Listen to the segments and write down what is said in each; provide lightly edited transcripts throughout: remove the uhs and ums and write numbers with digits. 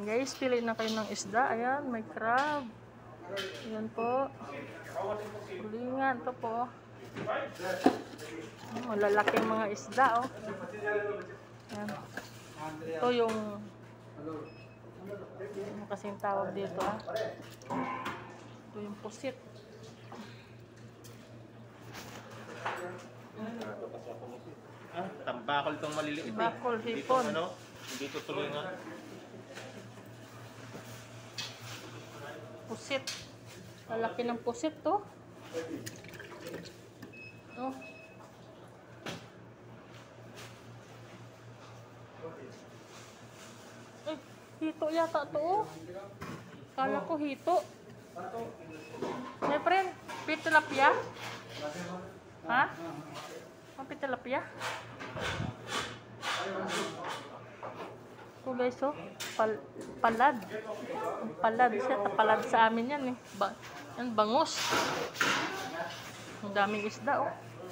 Guys, pili na kayo ng isda. Ayan, may crab. Ayan po. Tulingan. Ito po. Malalaking mga isda, oh. Ayan. Ito yung ano kasing tawag dito, ah. Ito yung pusit. Tambakol itong maliliit. Bakol, hipon. Hindi ito tuloy nga. Pusit. Malaki ng pusit, to. Oh. Ay, hito yata to, oh. Kala ko hito. My friend, pitilapia? Ha? Ang pitilapia? Ito guys, oh. Palad. Palad siya. Palad sa amin yan, eh. Yan, bangus. Ang daming isda, oh.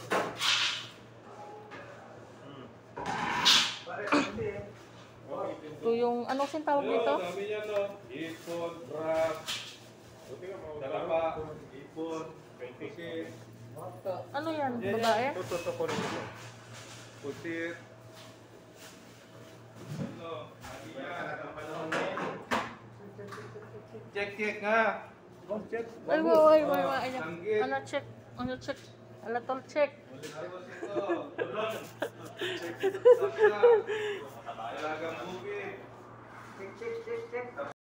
Ito yung, ano sin tawag dito? Ipon, crab, talapa, ipon, pusit. Ano yan, babae? Ito ko rin ito. Pusit. Check nga. Check. Ay. Ano check? Ano check? Ala tol check. Talagang bukid. Check.